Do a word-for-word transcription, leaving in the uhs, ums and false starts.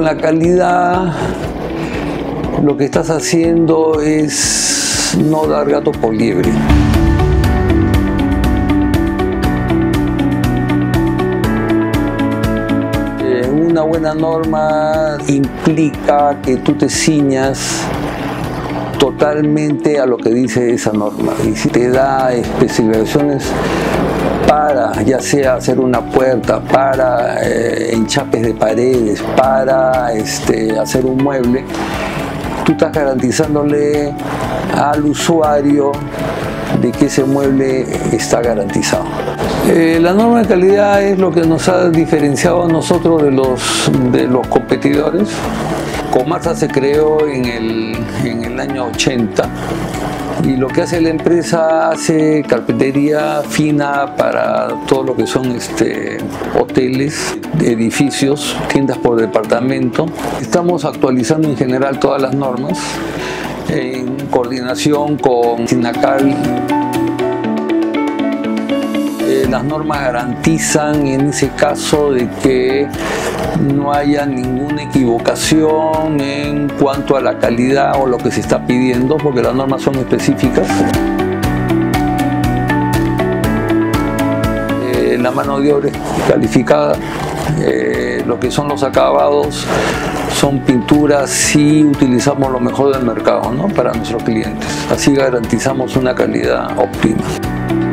la calidad, lo que estás haciendo es no dar gato por liebre. Una buena norma implica que tú te ciñas totalmente a lo que dice esa norma, y si te da especificaciones para, ya sea hacer una puerta, para eh, enchapes de paredes, para este, hacer un mueble, tú estás garantizándole al usuario de que ese mueble está garantizado. Eh, la norma de calidad es lo que nos ha diferenciado a nosotros de los, de los competidores. Comarsa se creó en el, en el año ochenta, y lo que hace la empresa, hace carpintería fina para todo lo que son este, hoteles, edificios, tiendas por departamento. Estamos actualizando en general todas las normas en coordinación con Sinacal. Las normas garantizan en ese caso de que no haya ninguna equivocación en cuanto a la calidad o lo que se está pidiendo, porque las normas son específicas. Eh, la mano de obra es calificada, eh, lo que son los acabados son pinturas y utilizamos lo mejor del mercado, ¿no?, para nuestros clientes. Así garantizamos una calidad óptima.